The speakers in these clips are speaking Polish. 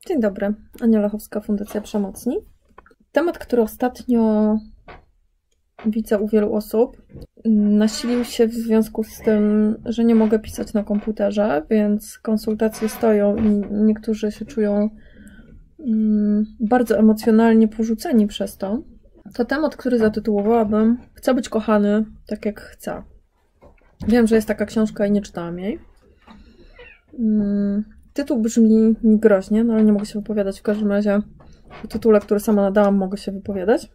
Dzień dobry, Ania Lachowska, Fundacja Przemocni. Temat, który ostatnio widzę u wielu osób, nasilił się w związku z tym, że nie mogę pisać na komputerze, więc konsultacje stoją i niektórzy się czują bardzo emocjonalnie porzuceni przez to. To temat, który zatytułowałabym Chcę być kochany tak jak chcę. Wiem, że jest taka książka i nie czytałam jej. Tytuł brzmi mi groźnie, no ale nie mogę się wypowiadać. W każdym razie o tytule, który sama nadałam, mogę się wypowiadać.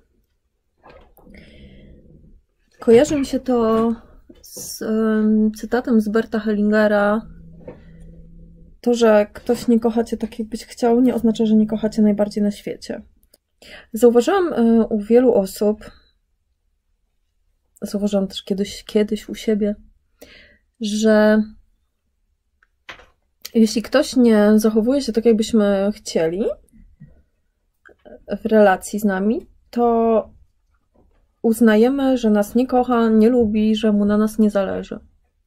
Kojarzy mi się to z cytatem z Berta Hellingera. To, że ktoś nie kocha cię tak, jakbyś chciał, nie oznacza, że nie kocha cię najbardziej na świecie. Zauważyłam u wielu osób, zauważyłam też kiedyś u siebie, że jeśli ktoś nie zachowuje się tak, jakbyśmy chcieli w relacji z nami, to uznajemy, że nas nie kocha, nie lubi, że mu na nas nie zależy.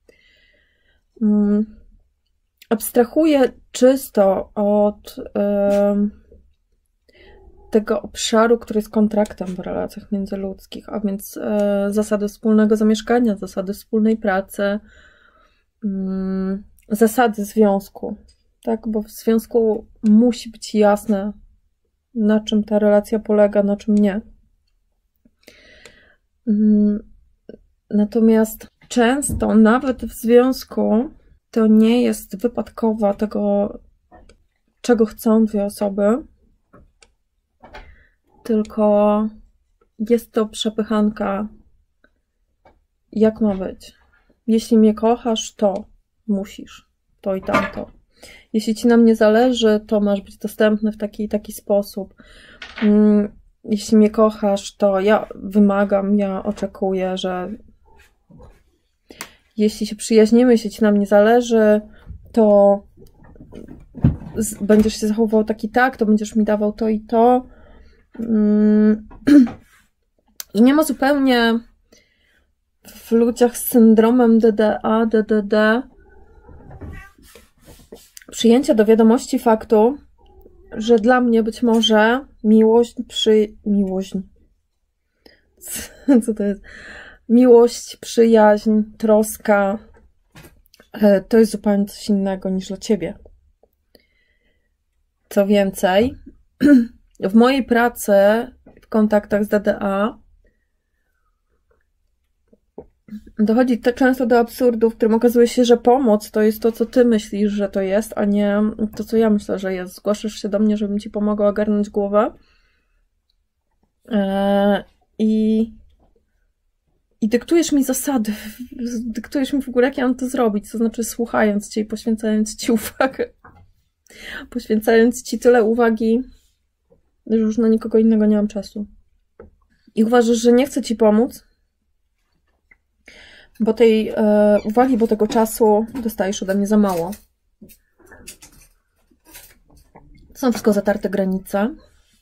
Abstrahuję czysto od tego obszaru, który jest kontraktem w relacjach międzyludzkich, a więc zasady wspólnego zamieszkania, zasady wspólnej pracy, zasady związku, tak? Bo w związku musi być jasne, na czym ta relacja polega, na czym nie. Natomiast często nawet w związku to nie jest wypadkowa tego, czego chcą dwie osoby, tylko jest to przepychanka, jak ma być. Jeśli mnie kochasz, to musisz to i tamto. Jeśli ci na mnie zależy, to masz być dostępny w taki i taki sposób. Jeśli mnie kochasz, to ja wymagam, ja oczekuję, że jeśli się przyjaźnimy, jeśli ci na mnie zależy, to będziesz się zachowywał tak i tak, to będziesz mi dawał to i to. I nie ma zupełnie w ludziach z syndromem DDA, DDD przyjęcia do wiadomości faktu, że dla mnie być może co to jest? Miłość, przyjaźń, troska to jest zupełnie coś innego niż dla ciebie. Co więcej, w mojej pracy, w kontaktach z DDA dochodzi często do absurdu, w którym okazuje się, że pomoc to jest to, co ty myślisz, że to jest, a nie to, co ja myślę, że jest. Zgłaszasz się do mnie, żebym ci pomogła ogarnąć głowę i dyktujesz mi zasady, dyktujesz mi w ogóle, jak ja mam to zrobić, to znaczy słuchając cię i poświęcając ci uwagę, poświęcając ci tyle uwagi, że już na nikogo innego nie mam czasu. I uważasz, że nie chcę ci pomóc, bo tej uwagi, bo tego czasu dostajesz ode mnie za mało. To są wszystko zatarte granice.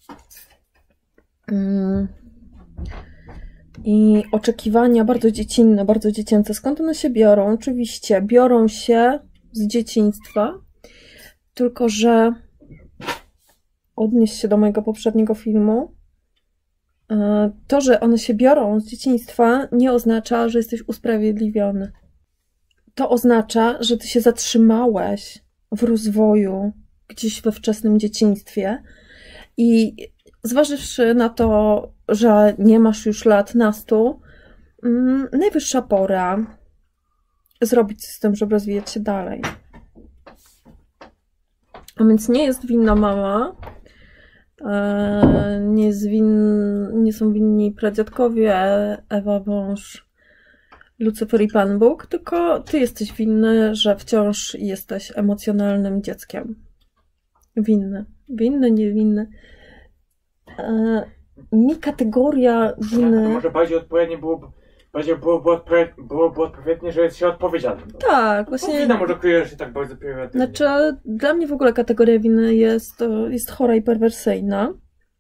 I oczekiwania bardzo dziecinne, bardzo dziecięce. Skąd one się biorą? Oczywiście biorą się z dzieciństwa, tylko że odnieś się do mojego poprzedniego filmu. To, że one się biorą z dzieciństwa, nie oznacza, że jesteś usprawiedliwiony. To oznacza, że ty się zatrzymałeś w rozwoju gdzieś we wczesnym dzieciństwie i zważywszy na to, że nie masz już lat nastu, najwyższa pora zrobić coś z tym, żeby rozwijać się dalej. A więc nie jest winna mama, nie są winni pradziadkowie, Ewa Wąż, Lucyfer i Pan Bóg, tylko ty jesteś winny, że wciąż jesteś emocjonalnym dzieckiem. Winny, niewinny. Mi kategoria winy... Może bardziej odpowiednie byłoby odpowiednie, że jest się odpowiedzialnym. Tak, właśnie... Wina może kryje się tak bardzo prymitywnie. Znaczy, dla mnie w ogóle kategoria winy jest chora i perwersyjna.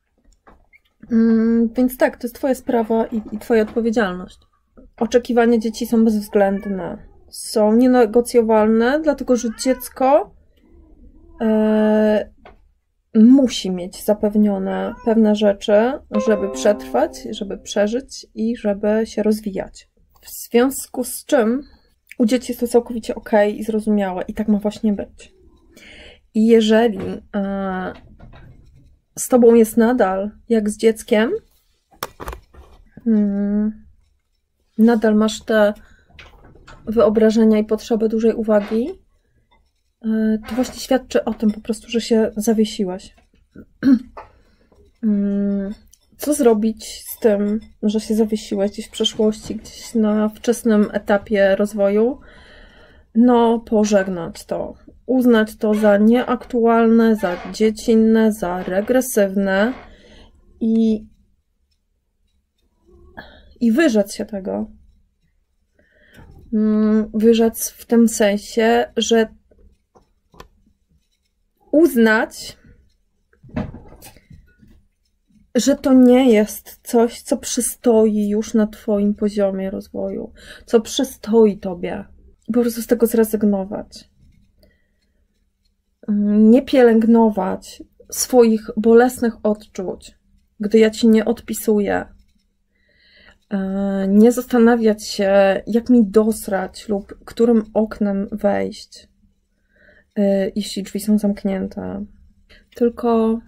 Więc tak, to jest twoja sprawa i twoja odpowiedzialność. Oczekiwania dzieci są bezwzględne. Są nienegocjowalne, dlatego że dziecko musi mieć zapewnione pewne rzeczy, żeby przetrwać, żeby przeżyć i żeby się rozwijać. W związku z czym u dzieci jest to całkowicie okej i zrozumiałe i tak ma właśnie być. I jeżeli z tobą jest nadal jak z dzieckiem, nadal masz te wyobrażenia i potrzebę dużej uwagi, to właśnie świadczy o tym po prostu, że się zawiesiłaś. Co zrobić z tym, że się zawiesiłaś gdzieś w przeszłości, gdzieś na wczesnym etapie rozwoju? No, pożegnać to. Uznać to za nieaktualne, za dziecinne, za regresywne i wyrzec się tego. Wyrzec w tym sensie, że uznać, że to nie jest coś, co przystoi już na twoim poziomie rozwoju, co przystoi tobie. I po prostu z tego zrezygnować. Nie pielęgnować swoich bolesnych odczuć, gdy ja ci nie odpisuję. Nie zastanawiać się, jak mi dosrać lub którym oknem wejść, jeśli drzwi są zamknięte. Tylko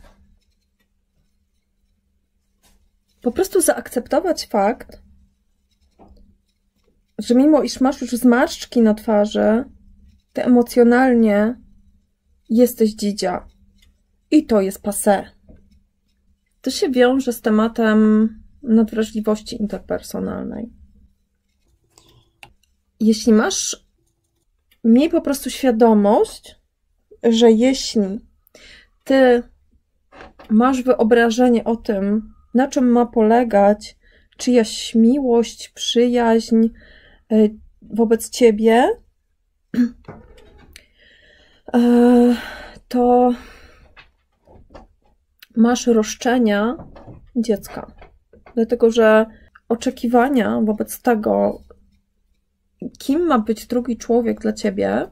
po prostu zaakceptować fakt, że mimo iż masz już zmarszczki na twarzy, ty emocjonalnie jesteś dzidzia. I to jest passé. To się wiąże z tematem nadwrażliwości interpersonalnej. Jeśli miej po prostu świadomość, że jeśli ty masz wyobrażenie o tym, na czym ma polegać czyjaś miłość, przyjaźń wobec ciebie, to masz roszczenia dziecka. Dlatego, że oczekiwania wobec tego, kim ma być drugi człowiek dla ciebie,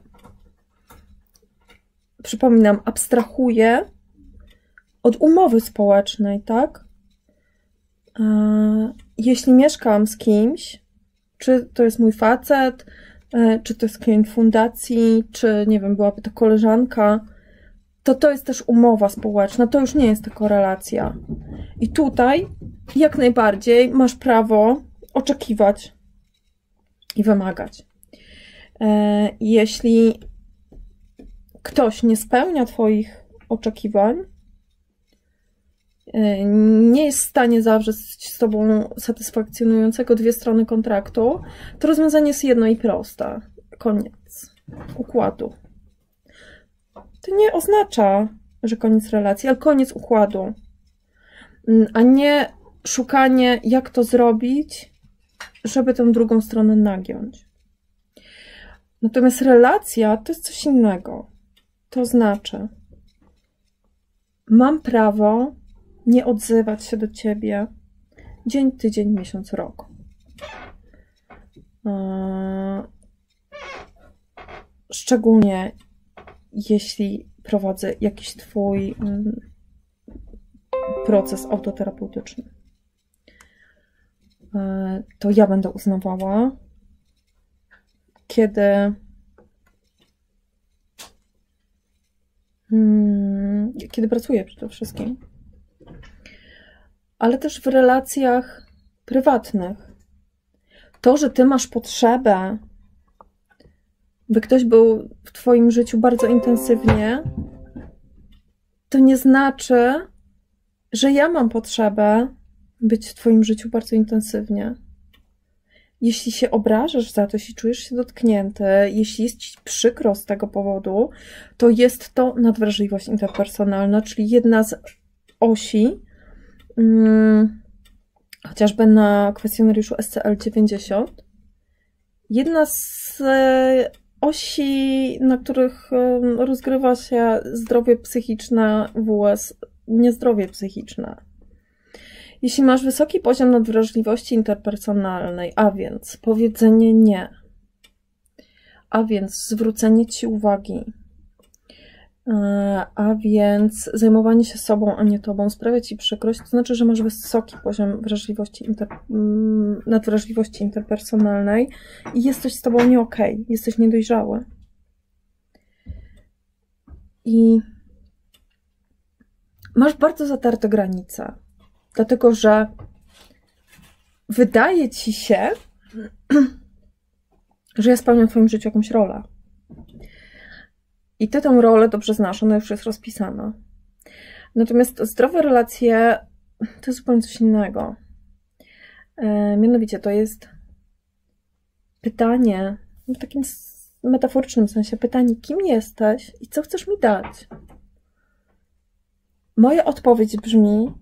przypominam, abstrahuję od umowy społecznej, tak? Jeśli mieszkam z kimś, czy to jest mój facet, czy to jest klient fundacji, czy nie wiem, byłaby to koleżanka, to jest też umowa społeczna, to już nie jest tylko relacja. I tutaj jak najbardziej masz prawo oczekiwać i wymagać. Jeśli ktoś nie spełnia twoich oczekiwań, nie jest w stanie zawrzeć z tobą satysfakcjonującego dwie strony kontraktu, to rozwiązanie jest jedno i proste. Koniec układu. To nie oznacza, że koniec relacji, ale koniec układu. A nie szukanie, jak to zrobić, żeby tę drugą stronę nagiąć. Natomiast relacja to jest coś innego. To znaczy, mam prawo nie odzywać się do ciebie dzień, tydzień, miesiąc, rok. Szczególnie jeśli prowadzę jakiś twój proces autoterapeutyczny. To ja będę uznawała, kiedy pracuję przede wszystkim, ale też w relacjach prywatnych. To, że ty masz potrzebę, by ktoś był w twoim życiu bardzo intensywnie, to nie znaczy, że ja mam potrzebę być w twoim życiu bardzo intensywnie. Jeśli się obrażasz za to, jeśli czujesz się dotknięty, jeśli jest ci przykro z tego powodu, to jest to nadwrażliwość interpersonalna, czyli jedna z osi, chociażby na kwestionariuszu SCL-90, jedna z osi, na których rozgrywa się zdrowie psychiczne vs. niezdrowie psychiczne. Jeśli masz wysoki poziom nadwrażliwości interpersonalnej, a więc powiedzenie nie, a więc zwrócenie ci uwagi, A więc zajmowanie się sobą, a nie tobą sprawia ci przykrość, to znaczy, że masz wysoki poziom wrażliwości, nadwrażliwości interpersonalnej i jesteś z tobą nie okej, jesteś niedojrzały. I masz bardzo zatarte granice, dlatego że wydaje ci się, że ja spełniam w twoim życiu jakąś rolę. I ty tę rolę dobrze znasz, ona już jest rozpisana. Natomiast zdrowe relacje to jest zupełnie coś innego. Mianowicie to jest pytanie, w takim metaforycznym sensie, pytanie, kim jesteś i co chcesz mi dać? Moja odpowiedź brzmi: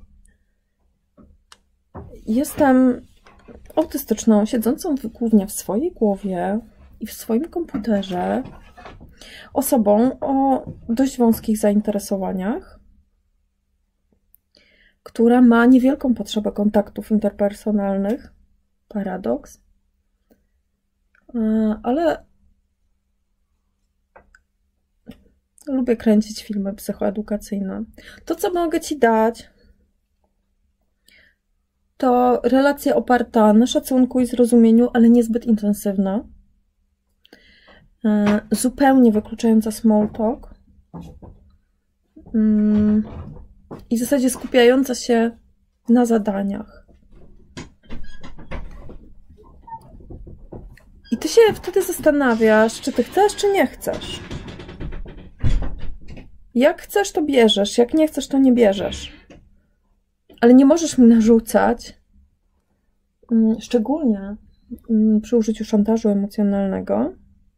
jestem autystyczną, siedzącą głównie w swojej głowie i w swoim komputerze, osobą o dość wąskich zainteresowaniach, która ma niewielką potrzebę kontaktów interpersonalnych. Paradoks. Ale lubię kręcić filmy psychoedukacyjne. To, co mogę ci dać, to relacja oparta na szacunku i zrozumieniu, ale niezbyt intensywna. Zupełnie wykluczająca small talk. I w zasadzie skupiająca się na zadaniach. I ty się wtedy zastanawiasz, czy ty chcesz, czy nie chcesz. Jak chcesz, to bierzesz. Jak nie chcesz, to nie bierzesz. Ale nie możesz mi narzucać, szczególnie przy użyciu szantażu emocjonalnego,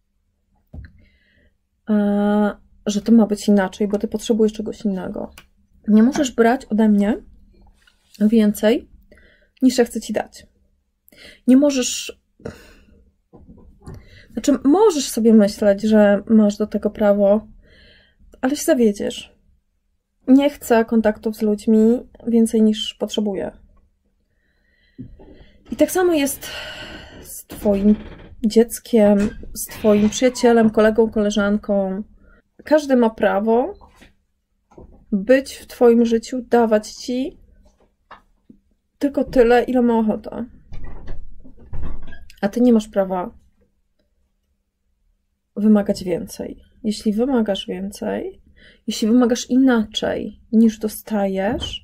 że to ma być inaczej, bo ty potrzebujesz czegoś innego. Nie możesz brać ode mnie więcej, niż ja chcę ci dać. Nie możesz... Znaczy, możesz sobie myśleć, że masz do tego prawo, ale się zawiedziesz. Nie chcę kontaktów z ludźmi więcej niż potrzebuję. I tak samo jest z twoim dzieckiem, z twoim przyjacielem, kolegą, koleżanką. Każdy ma prawo być w twoim życiu, dawać ci tylko tyle, ile ma ochotę. A ty nie masz prawa wymagać więcej. Jeśli wymagasz więcej, jeśli wymagasz inaczej niż dostajesz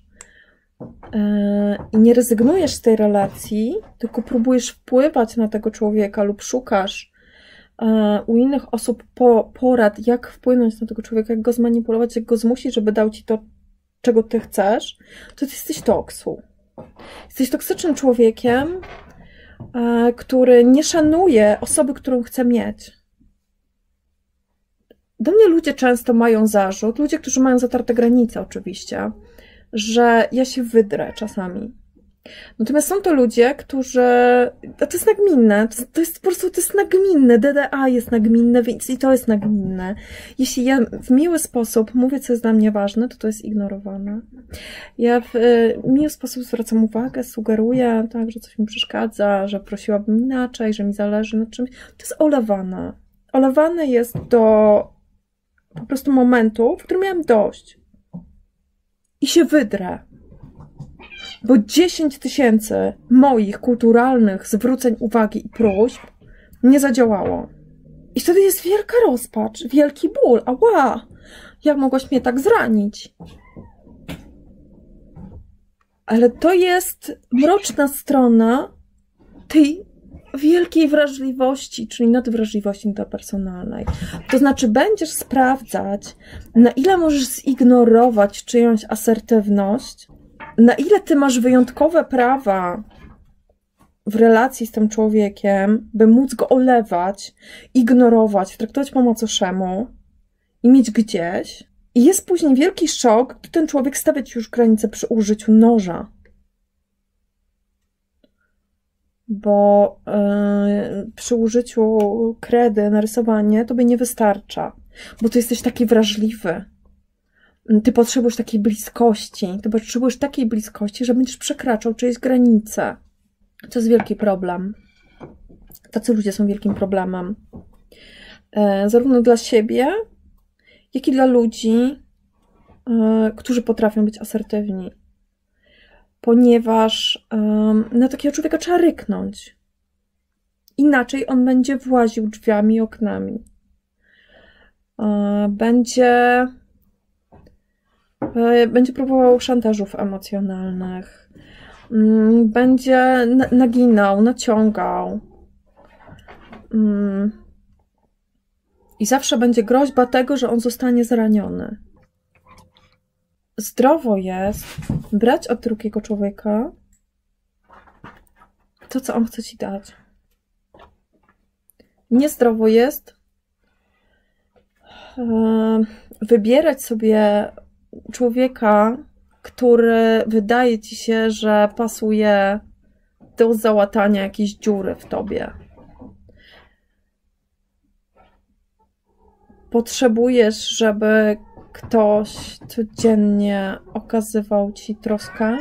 i nie rezygnujesz z tej relacji, tylko próbujesz wpływać na tego człowieka lub szukasz u innych osób porad, jak wpłynąć na tego człowieka, jak go zmanipulować, jak go zmusić, żeby dał ci to, czego ty chcesz, to ty jesteś toksu. Jesteś toksycznym człowiekiem, który nie szanuje osoby, którą chce mieć. Do mnie ludzie często mają zarzut, ludzie, którzy mają zatarte granice oczywiście, że ja się wydrę czasami. Natomiast są to ludzie, którzy... A to jest nagminne, to jest po prostu to jest nagminne, DDA jest nagminne, więc i to jest nagminne. Jeśli ja w miły sposób mówię, co jest dla mnie ważne, to jest ignorowane. Ja w miły sposób zwracam uwagę, sugeruję, tak, że coś mi przeszkadza, że prosiłabym inaczej, że mi zależy na czymś. To jest olewane. Olewane jest do po prostu momentu, w którym miałam dość. I się wydrę. Bo 10 000 moich kulturalnych zwróceń uwagi i próśb nie zadziałało. I wtedy jest wielka rozpacz, wielki ból. Ała! Jak mogłaś mnie tak zranić? Ale to jest mroczna strona tej wielkiej wrażliwości, czyli nadwrażliwości interpersonalnej. To znaczy, będziesz sprawdzać, na ile możesz zignorować czyjąś asertywność, na ile ty masz wyjątkowe prawa w relacji z tym człowiekiem, by móc go olewać, ignorować, traktować po macoszemu i mieć gdzieś. I jest później wielki szok, gdy ten człowiek stawia ci już granicę przy użyciu noża. Bo przy użyciu kredy, narysowanie, tobie nie wystarcza, bo ty jesteś taki wrażliwy. Ty potrzebujesz takiej bliskości. Ty potrzebujesz takiej bliskości, że będziesz przekraczał czyjeś granice. To jest wielki problem. Tacy ludzie są wielkim problemem. Zarówno dla siebie, jak i dla ludzi, którzy potrafią być asertywni. Ponieważ na takiego człowieka trzeba ryknąć. Inaczej on będzie właził drzwiami i oknami. Będzie próbował szantażów emocjonalnych. Będzie naginał, naciągał. I zawsze będzie groźba tego, że on zostanie zraniony. Zdrowo jest brać od drugiego człowieka to, co on chce ci dać. Niezdrowo jest wybierać sobie człowieka, który wydaje ci się, że pasuje do załatania jakiejś dziury w tobie. Potrzebujesz, żeby ktoś codziennie okazywał ci troskę?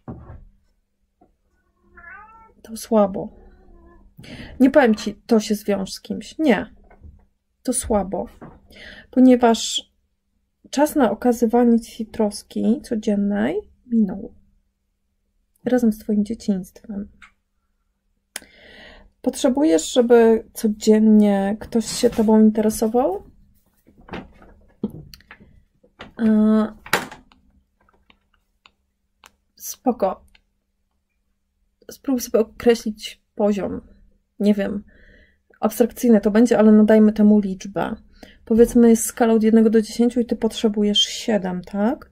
To słabo. Nie powiem ci, to się zwiąż z kimś. Nie. To słabo. Ponieważ czas na okazywanie ci troski codziennej minął. Razem z twoim dzieciństwem. Potrzebujesz, żeby codziennie ktoś się tobą interesował? Spoko. Spróbuj sobie określić poziom. Nie wiem, abstrakcyjne to będzie, ale nadajmy temu liczbę. Powiedzmy, jest skala od 1 do 10 i ty potrzebujesz 7, tak?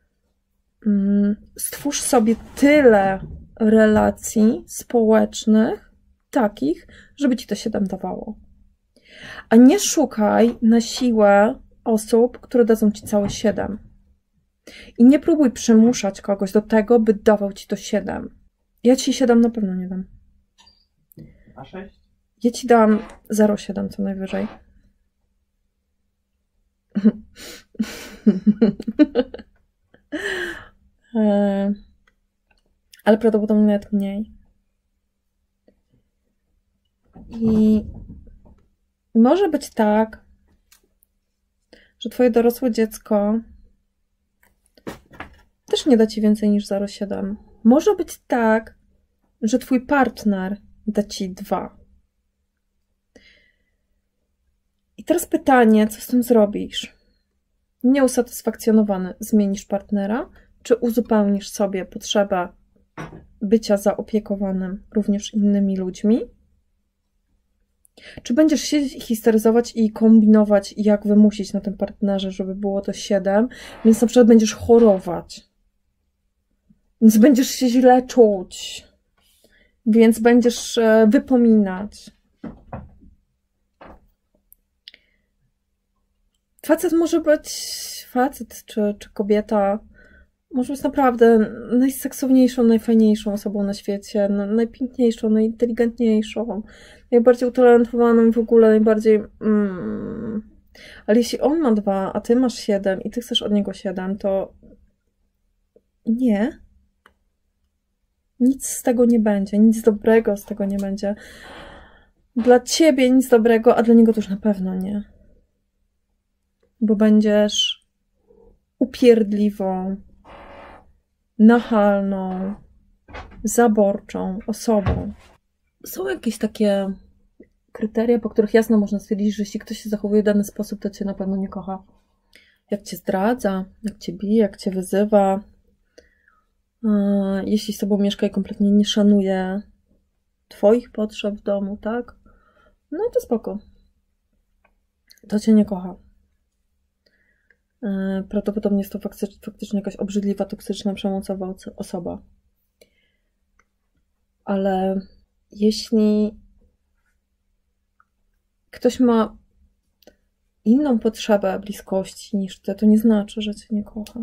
Stwórz sobie tyle relacji społecznych, takich, żeby ci to 7 dawało. A nie szukaj na siłę osób, które dadzą ci całe 7. I nie próbuj przymuszać kogoś do tego, by dawał ci to 7. Ja ci 7 na pewno nie dam. A 6? Ja ci dam 0,7 co najwyżej. Ale prawdopodobnie nawet mniej. I może być tak, że twoje dorosłe dziecko też nie da ci więcej niż 0,7. Może być tak, że twój partner da ci 2. I teraz pytanie, co z tym zrobisz? Nieusatysfakcjonowany zmienisz partnera, czy uzupełnisz sobie potrzebę bycia zaopiekowanym również innymi ludźmi? Czy będziesz się histeryzować i kombinować, jak wymusić na tym partnerze, żeby było to 7, więc na przykład będziesz chorować, więc będziesz się źle czuć, więc będziesz wypominać. Facet może być, czy kobieta może być naprawdę najseksowniejszą, najfajniejszą osobą na świecie, najpiękniejszą, najinteligentniejszą, najbardziej utalentowaną w ogóle, najbardziej... Ale jeśli on ma 2, a ty masz 7 i ty chcesz od niego 7, to nie. Nic z tego nie będzie, nic dobrego z tego nie będzie. Dla ciebie nic dobrego, a dla niego to już na pewno nie. Bo będziesz upierdliwą, nachalną, zaborczą osobą. Są jakieś takie kryteria, po których jasno można stwierdzić, że jeśli ktoś się zachowuje w dany sposób, to cię na pewno nie kocha. Jak cię zdradza, jak cię bije, jak cię wyzywa, jeśli z tobą mieszka i kompletnie nie szanuje twoich potrzeb w domu, tak? No to spoko. To cię nie kocha. Prawdopodobnie jest to faktycznie jakaś obrzydliwa, toksyczna, przemocowa osoba. Ale jeśli ktoś ma inną potrzebę bliskości niż ty, to nie znaczy, że cię nie kocha.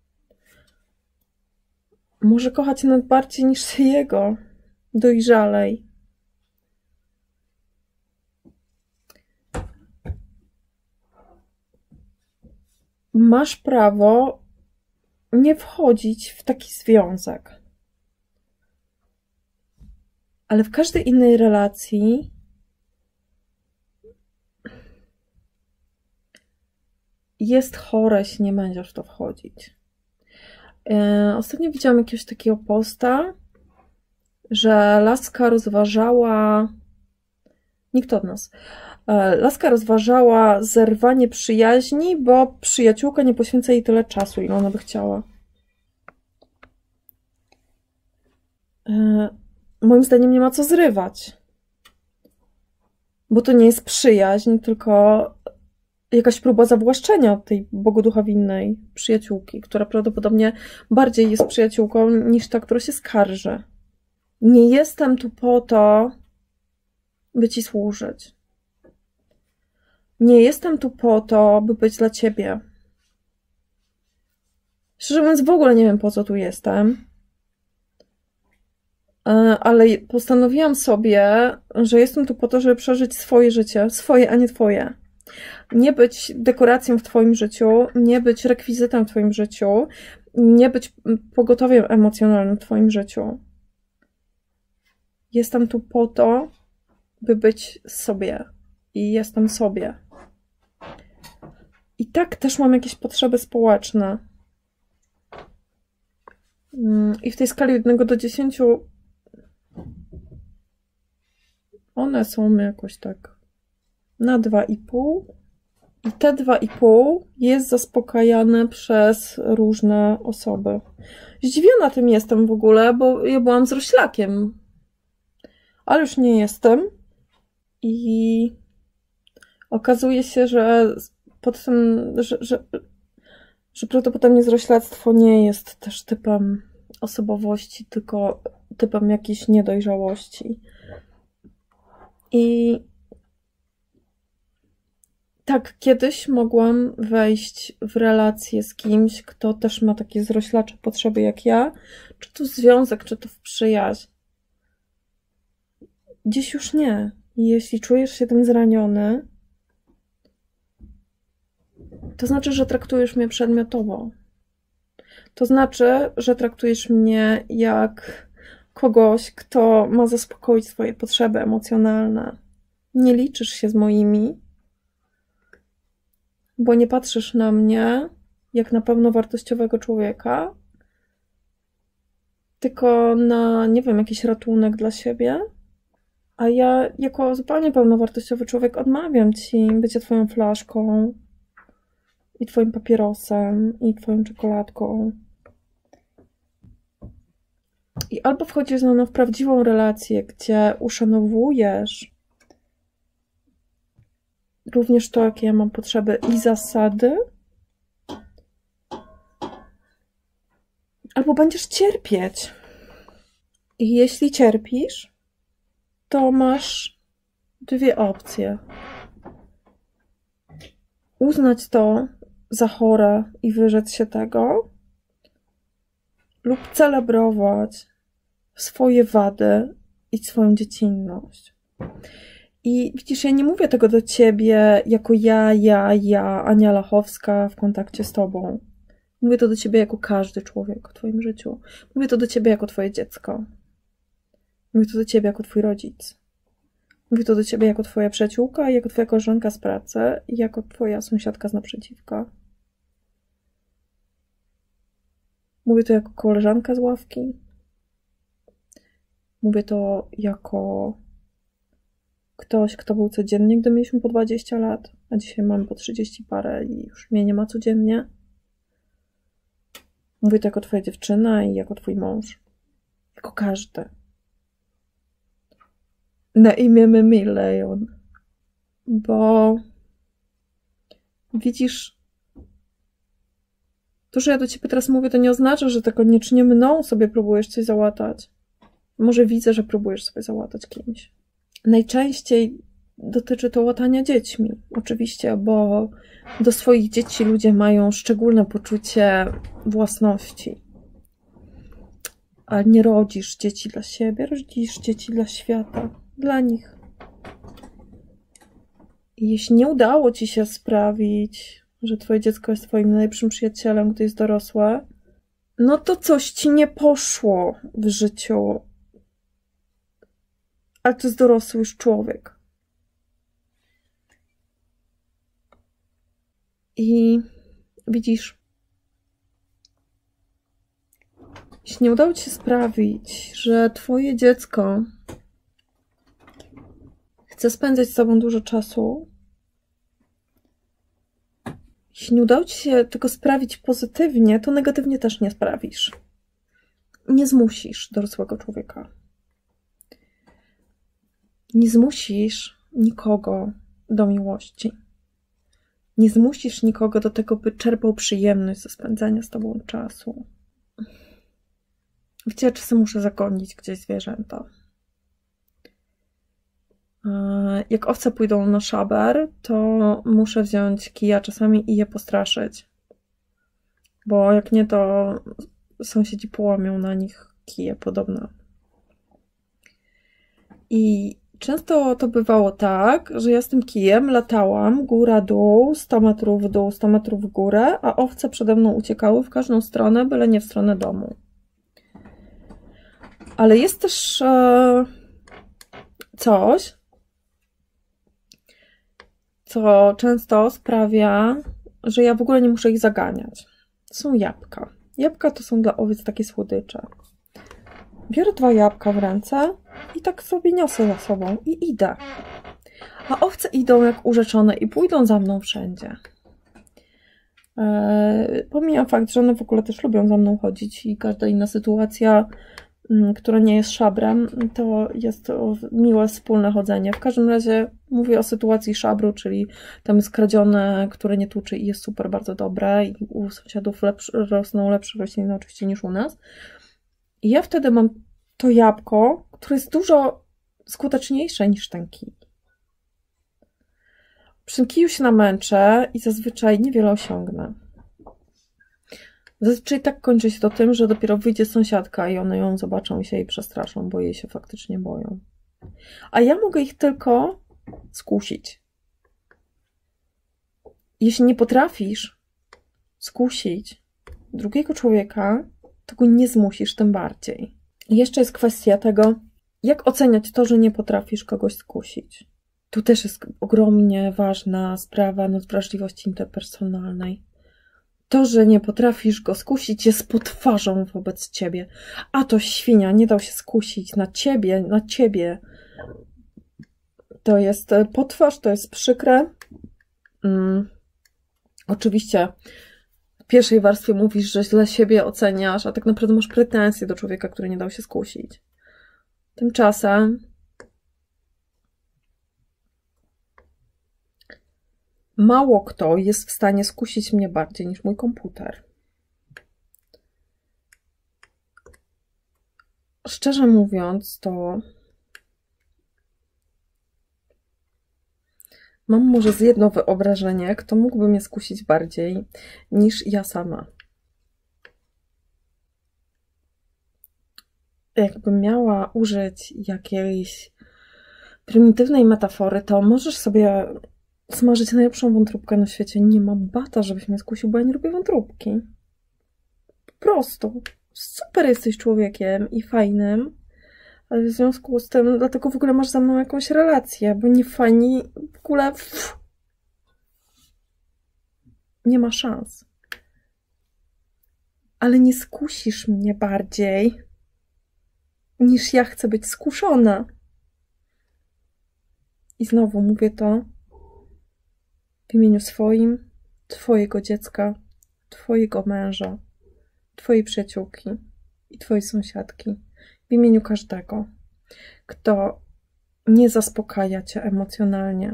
Może kocha cię nawet bardziej niż ty jego. Dojrzalej. Masz prawo nie wchodzić w taki związek. Ale w każdej innej relacji jest chore, jeśli nie będziesz w to wchodzić. Ostatnio widziałam jakiegoś takiego posta, że laska rozważała, nikt od nas, laska rozważała zerwanie przyjaźni, bo przyjaciółka nie poświęca jej tyle czasu, ile ona by chciała. Moim zdaniem nie ma co zrywać, bo to nie jest przyjaźń, tylko jakaś próba zawłaszczenia tej bogoduchowinnej przyjaciółki, która prawdopodobnie bardziej jest przyjaciółką niż ta, która się skarży. Nie jestem tu po to, by ci służyć. Nie jestem tu po to, by być dla ciebie. Szczerze mówiąc, w ogóle nie wiem, po co tu jestem. Ale postanowiłam sobie, że jestem tu po to, żeby przeżyć swoje życie. Swoje, a nie twoje. Nie być dekoracją w twoim życiu, nie być rekwizytem w twoim życiu, nie być pogotowiem emocjonalnym w twoim życiu. Jestem tu po to, by być sobie. I jestem sobie. I tak też mam jakieś potrzeby społeczne. I w tej skali od 1 do 10 one są jakoś tak na 2,5. I te 2,5 jest zaspokajane przez różne osoby. Zdziwiona tym jestem w ogóle, bo ja byłam zroślakiem. Ale już nie jestem. I okazuje się, że pod tym, że prawdopodobnie zroślactwo nie jest też typem osobowości, tylko typem jakiejś niedojrzałości. I tak, kiedyś mogłam wejść w relację z kimś, kto też ma takie zroślacze potrzeby jak ja, czy to związek, czy to w przyjaźń. Dziś już nie. Jeśli czujesz się tym zraniony, to znaczy, że traktujesz mnie przedmiotowo. To znaczy, że traktujesz mnie jak kogoś, kto ma zaspokoić swoje potrzeby emocjonalne. Nie liczysz się z moimi, bo nie patrzysz na mnie jak na pełnowartościowego człowieka, tylko na, nie wiem, jakiś ratunek dla siebie. A ja jako zupełnie pełnowartościowy człowiek odmawiam ci bycia twoją flaszką i twoim papierosem i twoją czekoladką. I albo wchodzisz ze mną w prawdziwą relację, gdzie uszanowujesz również to, jakie ja mam potrzeby i zasady, albo będziesz cierpieć. I jeśli cierpisz, to masz 2 opcje. Uznać to za chore i wyrzec się tego, lub celebrować swoje wady i swoją dziecinność. I widzisz, ja nie mówię tego do ciebie jako ja, Ania Lachowska w kontakcie z tobą. Mówię to do ciebie jako każdy człowiek w twoim życiu. Mówię to do ciebie jako twoje dziecko. Mówię to do ciebie jako twój rodzic. Mówię to do ciebie jako twoja przyjaciółka, jako twoja koleżanka z pracy i jako twoja sąsiadka z naprzeciwka. Mówię to jako koleżanka z ławki. Mówię to jako ktoś, kto był codziennie, gdy mieliśmy po 20 lat, a dzisiaj mamy po 30 parę i już mnie nie ma codziennie. Mówię to jako twoja dziewczyna i jako twój mąż. Jako każdy. Na imię Leon. Bo widzisz, to, że ja do ciebie teraz mówię, to nie oznacza, że to koniecznie mną sobie próbujesz coś załatać. Może widzę, że próbujesz sobie załatać kimś. Najczęściej dotyczy to łatania dziećmi, oczywiście, bo do swoich dzieci ludzie mają szczególne poczucie własności. Ale nie rodzisz dzieci dla siebie, rodzisz dzieci dla świata, dla nich. I jeśli nie udało ci się sprawić, że twoje dziecko jest twoim najlepszym przyjacielem, gdy jest dorosłe, no to coś ci nie poszło w życiu. Ale to jest dorosły już człowiek. I widzisz, jeśli nie udało ci się sprawić, że twoje dziecko chce spędzać z tobą dużo czasu, jeśli nie udało ci się tego sprawić pozytywnie, to negatywnie też nie sprawisz. Nie zmusisz dorosłego człowieka. Nie zmusisz nikogo do miłości. Nie zmusisz nikogo do tego, by czerpał przyjemność ze spędzania z tobą czasu. Wiecie, ja czasem muszę zagonić gdzieś zwierzęta. Jak owce pójdą na szaber, to muszę wziąć kija czasami i je postraszyć. Bo jak nie, to sąsiedzi połamią na nich kije podobne. I często to bywało tak, że ja z tym kijem latałam góra-dół, 100 metrów w dół, 100 metrów w górę, a owce przede mną uciekały w każdą stronę, byle nie w stronę domu. Ale jest też coś, co często sprawia, że ja w ogóle nie muszę ich zaganiać. To są jabłka. Jabłka to są dla owiec takie słodycze. Biorę 2 jabłka w ręce i tak sobie niosę za sobą i idę. A owce idą jak urzeczone i pójdą za mną wszędzie. Pomijam fakt, że one w ogóle też lubią za mną chodzić i każda inna sytuacja, która nie jest szabrem, to jest miłe wspólne chodzenie. W każdym razie mówię o sytuacji szabru, czyli tam jest kradzione, które nie tłuczy i jest super, bardzo dobre i u sąsiadów rosną lepsze rośliny oczywiście niż u nas. I ja wtedy mam to jabłko, które jest dużo skuteczniejsze niż ten kij. Przy tym kiju się namęczę i zazwyczaj niewiele osiągnę. Zazwyczaj tak kończy się to tym, że dopiero wyjdzie sąsiadka i one ją zobaczą i się jej przestraszą, bo jej się faktycznie boją. A ja mogę ich tylko skusić. Jeśli nie potrafisz skusić drugiego człowieka, to go nie zmusisz tym bardziej. I jeszcze jest kwestia tego, jak oceniać to, że nie potrafisz kogoś skusić. Tu też jest ogromnie ważna sprawa nadwrażliwości interpersonalnej. To, że nie potrafisz go skusić, jest potwarzą wobec ciebie. A to świnia, nie dał się skusić na ciebie. To jest potwarz, to jest przykre. Oczywiście w pierwszej warstwie mówisz, że źle siebie oceniasz, a tak naprawdę masz pretensje do człowieka, który nie dał się skusić. Tymczasem mało kto jest w stanie skusić mnie bardziej niż mój komputer. Szczerze mówiąc, to mam może z jedno wyobrażenie, kto mógłby mnie skusić bardziej niż ja sama. Jakbym miała użyć jakiejś prymitywnej metafory, to możesz sobie smażyć najlepszą wątróbkę na świecie. Nie ma bata, żebyś mnie skusił, bo ja nie lubię wątróbki. Po prostu. Super jesteś człowiekiem i fajnym, ale w związku z tym, dlatego w ogóle masz ze mną jakąś relację, bo nie fajni w ogóle nie ma szans. Ale nie skusisz mnie bardziej, niż ja chcę być skuszona. I znowu mówię to w imieniu swoim, twojego dziecka, twojego męża, twojej przyjaciółki i twojej sąsiadki. W imieniu każdego, kto nie zaspokaja cię emocjonalnie.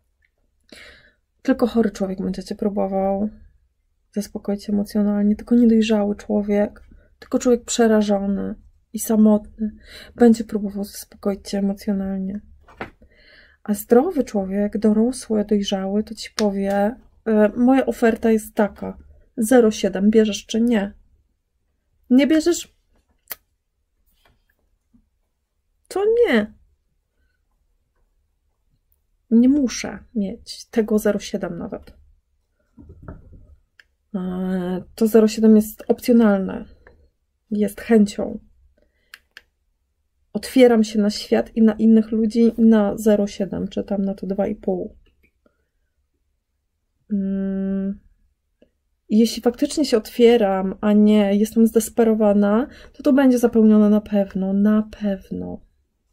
Tylko chory człowiek będzie cię próbował zaspokoić emocjonalnie, tylko niedojrzały człowiek, tylko człowiek przerażony i samotny będzie próbował zaspokoić cię emocjonalnie. A zdrowy człowiek, dorosły, dojrzały, to ci powie, moja oferta jest taka, 0,7, bierzesz czy nie? Nie bierzesz? To nie. Nie muszę mieć tego 0,7 nawet. To 0,7 jest opcjonalne. Jest chęcią. Otwieram się na świat i na innych ludzi na 0,7, czy tam na to 2,5. I jeśli faktycznie się otwieram, a nie jestem zdesperowana, to będzie zapełnione na pewno, na pewno.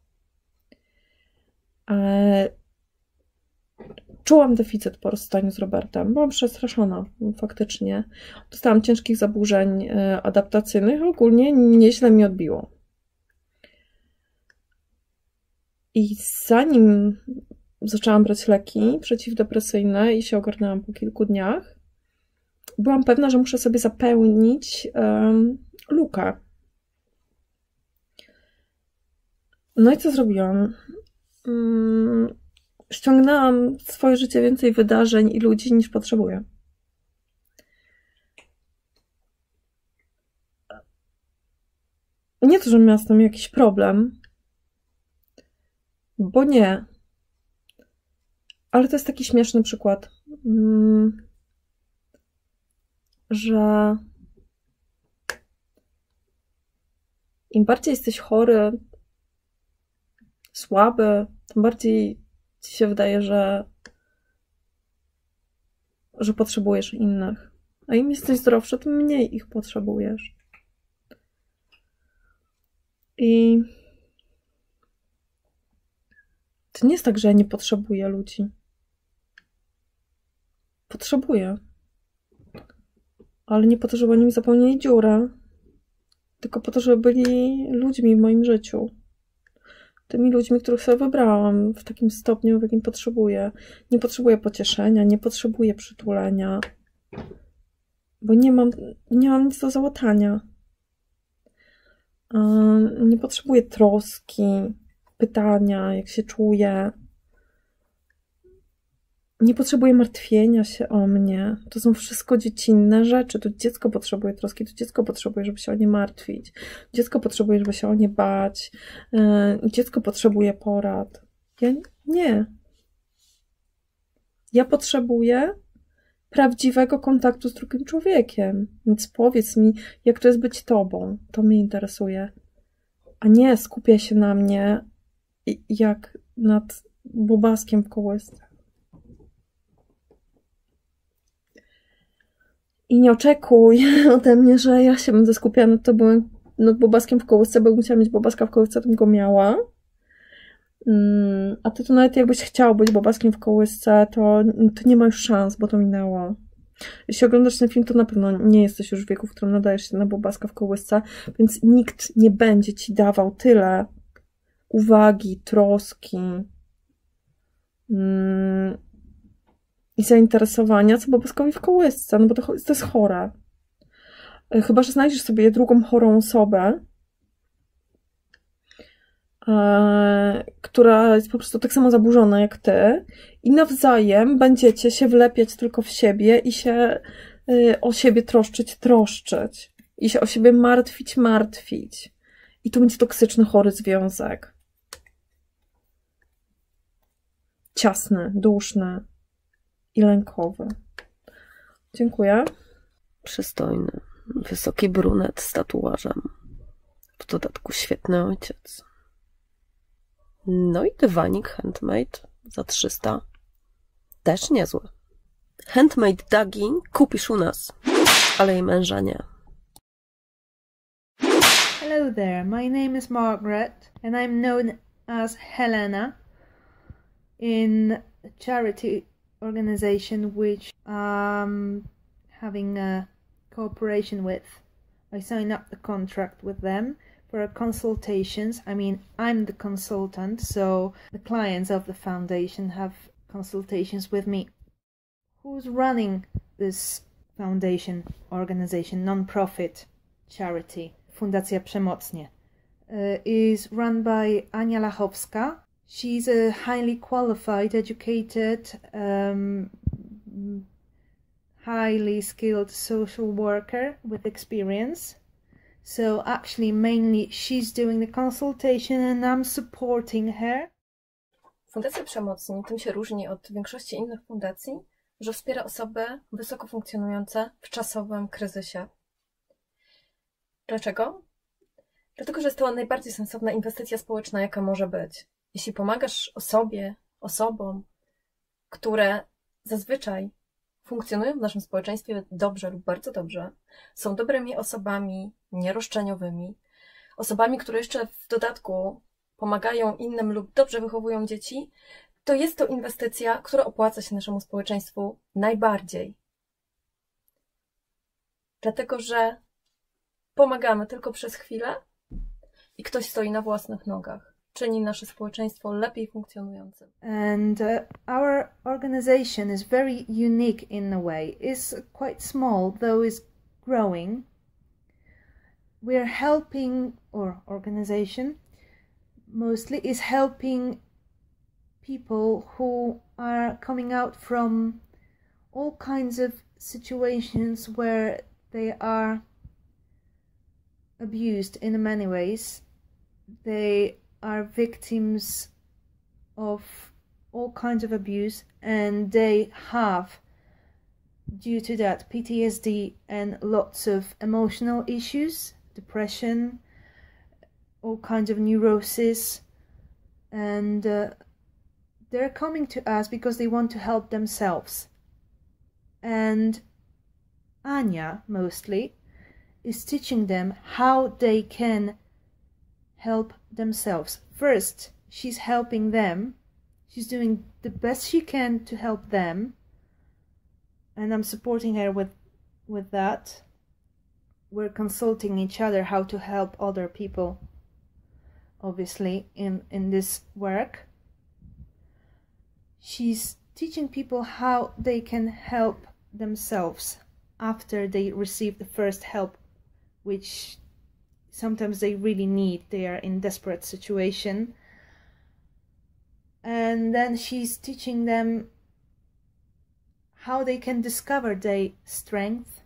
Czułam deficyt po rozstaniu z Robertem. Byłam przestraszona, faktycznie. Dostałam ciężkich zaburzeń adaptacyjnych, ogólnie nieźle mi odbiło. I zanim zaczęłam brać leki przeciwdepresyjne i się ogarnęłam po kilku dniach, byłam pewna, że muszę sobie zapełnić lukę. No i co zrobiłam? Ściągnęłam w swoje życie więcej wydarzeń i ludzi niż potrzebuję. Nie to, że miałam z tym jakiś problem, bo nie. Ale to jest taki śmieszny przykład, że im bardziej jesteś chory, słaby, tym bardziej ci się wydaje, że potrzebujesz innych. A im jesteś zdrowszy, tym mniej ich potrzebujesz. I to nie jest tak, że ja nie potrzebuję ludzi. Potrzebuję. Ale nie po to, żeby oni mi zapełnili dziurę, tylko po to, żeby byli ludźmi w moim życiu. Tymi ludźmi, których sobie wybrałam w takim stopniu, w jakim potrzebuję. Nie potrzebuję pocieszenia, nie potrzebuję przytulenia, bo nie mam nic do załatania. Nie potrzebuję troski, pytania, jak się czuję. Nie potrzebuję martwienia się o mnie. To są wszystko dziecinne rzeczy. To dziecko potrzebuje troski, to dziecko potrzebuje, żeby się o nie martwić. Dziecko potrzebuje, żeby się o nie bać. Dziecko potrzebuje porad. Ja nie. Ja potrzebuję prawdziwego kontaktu z drugim człowiekiem. Więc powiedz mi, jak to jest być tobą. To mnie interesuje. A nie skupia się na mnie jak nad bobaskiem w kołysce. I nie oczekuj ode mnie, że ja się będę skupiała nad tobą, nad bobaskiem w kołysce, bo musiała mieć bobaska w kołysce, to bym go miała. A ty to nawet jakbyś chciał być bobaskiem w kołysce, to nie ma już szans, bo to minęło. Jeśli oglądasz ten film, to na pewno nie jesteś już w wieku, w którym nadajesz się na bobaska w kołysce, więc nikt nie będzie ci dawał tyle uwagi, troski i zainteresowania, co bobaskowi w kołysce, no bo to jest chore. Chyba że znajdziesz sobie drugą chorą osobę, która jest po prostu tak samo zaburzona jak ty i nawzajem będziecie się wlepiać tylko w siebie i się o siebie troszczyć i się o siebie martwić. I to będzie toksyczny, chory związek. Ciasny, duszny i lękowy. Dziękuję. Przystojny, wysoki brunet z tatuażem. W dodatku świetny ojciec. No i dywanik handmade za 300. Też niezły. Handmade Dagi kupisz u nas, ale jej męża nie. Hello there, my name is Margaret and I'm known as Helena in a charity organization which I'm having a cooperation with. I signed up the contract with them for consultations. I mean, I'm the consultant, so the clients of the foundation have consultations with me. Who's running this foundation organization, non-profit charity, Fundacja Przemocnie, is run by Ania Lachowska. She's a highly qualified, educated, highly skilled social worker with experience. So actually mainly she's doing the consultation and I'm supporting her. Fundacja Przemocni tym się różni od większości innych fundacji, że wspiera osoby wysoko funkcjonujące w czasowym kryzysie. Dlaczego? Dlatego, że jest to najbardziej sensowna inwestycja społeczna, jaka może być. Jeśli pomagasz osobom, które zazwyczaj funkcjonują w naszym społeczeństwie dobrze lub bardzo dobrze, są dobrymi osobami nieroszczeniowymi, osobami, które jeszcze w dodatku pomagają innym lub dobrze wychowują dzieci, to jest to inwestycja, która opłaca się naszemu społeczeństwu najbardziej. Dlatego, że pomagamy tylko przez chwilę i ktoś stoi na własnych nogach. Czyni nasze społeczeństwo lepiej funkcjonującym. And our organization is very unique in a way. It's quite small, though it's growing. We're helping, or organization mostly is helping people who are coming out from all kinds of situations where they are abused in many ways. They are victims of all kinds of abuse, and they have, due to that, PTSD and lots of emotional issues, depression, all kinds of neurosis, and they're coming to us because they want to help themselves. And Anya, mostly, is teaching them how they can help themselves. First, she's helping them. She's doing the best she can to help them, and I'm supporting her with that. We're consulting each other how to help other people, obviously, in this work. She's teaching people how they can help themselves after they receive the first help, which sometimes they really need. They are in desperate situation. And then she's teaching them how they can discover their strength,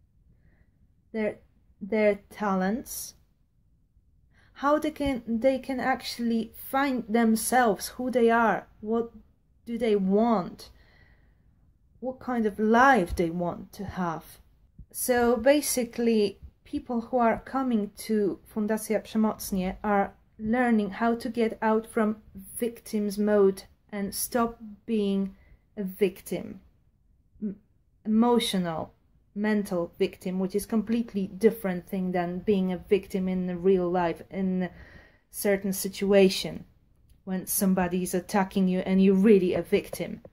their talents, how they can actually find themselves, who they are, what do they want, what kind of life they want to have. So basically, people who are coming to Fundacja Przemocnie are learning how to get out from victim's mode and stop being a victim, emotional, mental victim, which is completely different thing than being a victim in real life in a certain situation when somebody is attacking you and you're really a victim.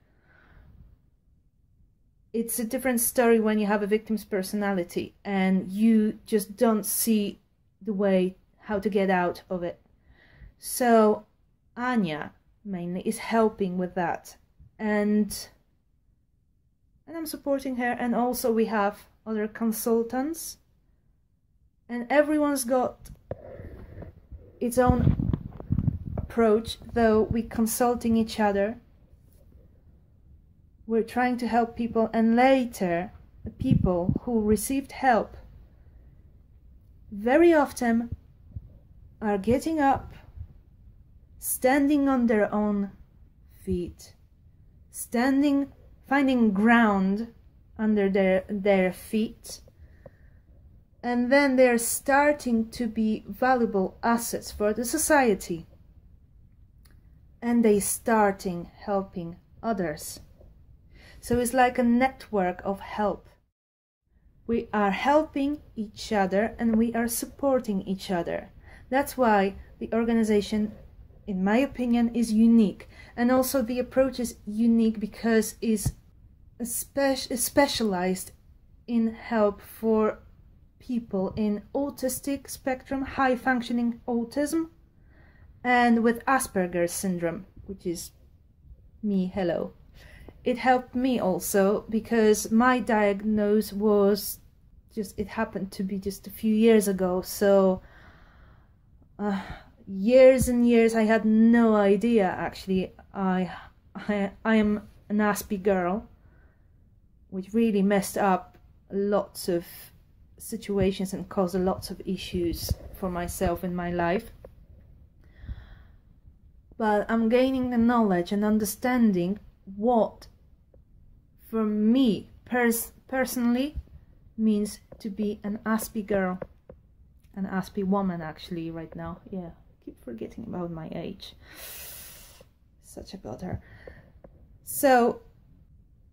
It's a different story when you have a victim's personality and you just don't see the way how to get out of it. So Anya mainly is helping with that, and I'm supporting her, and also we have other consultants, and everyone's got its own approach, though we're consulting each other. We're trying to help people, and later the people who received help very often are getting up, standing on their own feet, finding ground under their feet, and then they're starting to be valuable assets for the society, and they starting helping others. So it's like a network of help. We are helping each other and we are supporting each other. That's why the organization, in my opinion, is unique. And also the approach is unique because it's specialized in help for people in autistic spectrum, high functioning autism, and with Asperger's syndrome, which is me, hello. It helped me also because my diagnosis was it happened to be just a few years ago, so years and years I had no idea actually I am an Aspie girl, which really messed up lots of situations and caused lots of issues for myself in my life. But I'm gaining the knowledge and understanding what for me personally means to be an Aspie girl, an Aspie woman actually right now. Yeah, keep forgetting about my age. Such a bother. So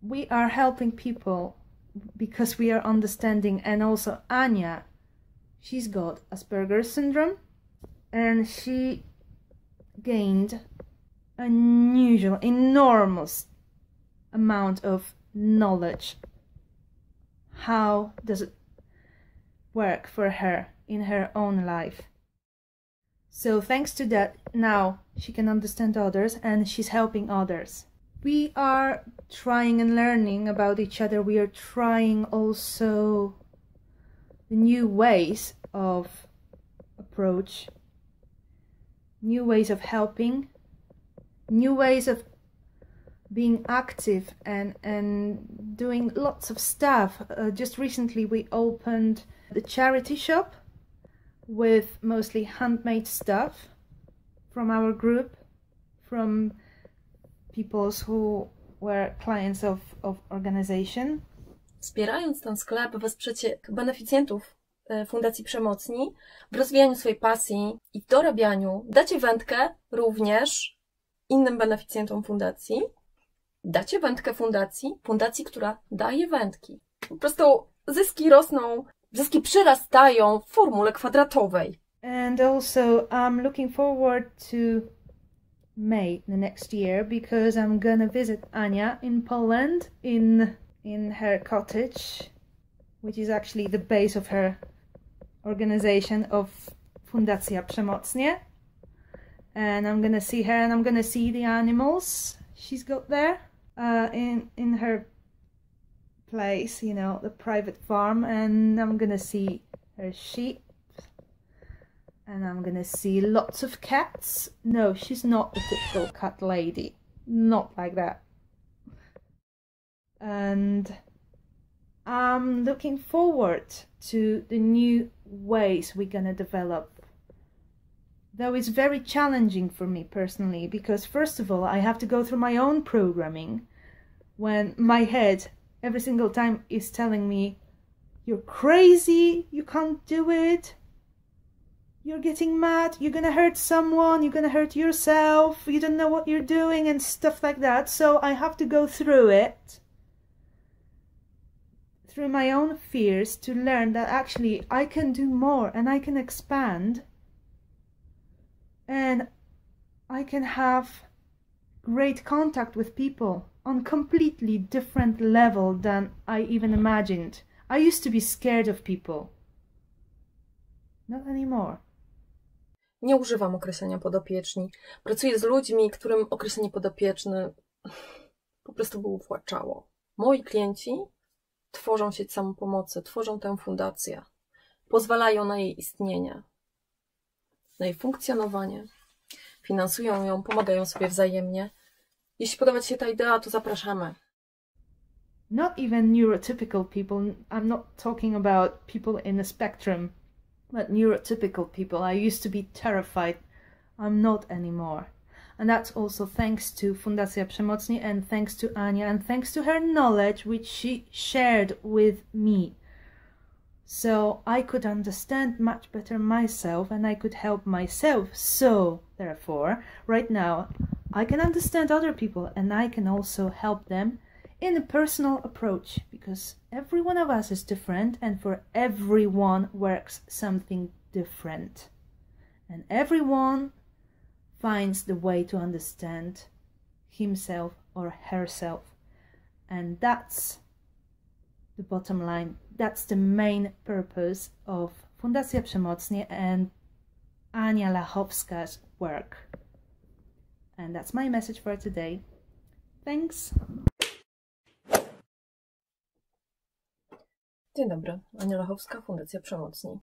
we are helping people because we are understanding, and also Anya, she's got Asperger's syndrome, and she gained unusual, enormous amount of knowledge. How does it work for her in her own life? So thanks to that, now she can understand others and she's helping others. We are trying and learning about each other. We are trying also the new ways of approach, new ways of helping, new ways of being active and doing lots of stuff. Just recently we opened the charity shop with mostly handmade stuff from our group, from people who were clients of organization. Wspierając ten sklep, wesprzecie beneficjentów Fundacji Przemocni w rozwijaniu swojej pasji i w dorabianiu. Dacie wędkę również innym beneficjentom fundacji. Dacie wędkę fundacji, która daje wędki. Po prostu zyski rosną, zyski przyrastają w formule kwadratowej. And also I'm looking forward to May the next year, because I'm gonna visit Ania in Poland in her cottage, which is actually the base of her organization of Fundacja Przemocnie. And I'm gonna see her, and I'm gonna see the animals she's got there in her place, you know, the private farm. And I'm gonna see her sheep, and I'm gonna see lots of cats. No, she's not the typical cat lady, not like that. And I'm looking forward to the new ways we're gonna develop. Though it's very challenging for me personally, because first of all, I have to go through my own programming when my head every single time is telling me, you're crazy, you can't do it, you're getting mad, you're gonna hurt someone, you're gonna hurt yourself, you don't know what you're doing, and stuff like that. So I have to go through it, through my own fears, to learn that actually I can do more and I can expand. And I can have great contact with people on completely different level than I even imagined. I used to be scared of people. Not anymore. Nie używam określenia podopieczni. Pracuję z ludźmi, którym określenie podopieczny po prostu by uwłaczało. Moi klienci tworzą sieć samopomocy, tworzą tę fundację. Pozwalają na jej istnienie, na jej funkcjonowanie, finansują ją, pomagają sobie wzajemnie. Jeśli podoba Ci się ta idea, to zapraszamy. Not even neurotypical people. I'm not talking about people in the spectrum, but neurotypical people. I used to be terrified. I'm not anymore. And that's also thanks to Fundacja Przemocni, and thanks to Ania, and thanks to her knowledge which she shared with me. So I could understand much better myself, and I could help myself. So therefore, right now, I can understand other people, and I can also help them in a personal approach, because every one of us is different, and for everyone works something different. And everyone finds the way to understand himself or herself. And that's the bottom line. That's the main purpose of Fundacja Przemocnie and Ania Lachowska's work. And that's my message for today. Thanks. Dzień dobry, Ania Lachowska, Fundacja Przemocni.